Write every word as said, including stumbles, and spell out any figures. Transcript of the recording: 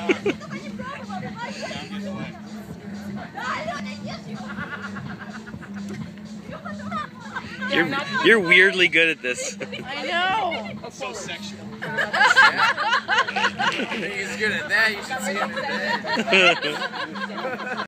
You're, you're weirdly good at this. I know. That's so sexual. He's good at that. You should see him at that.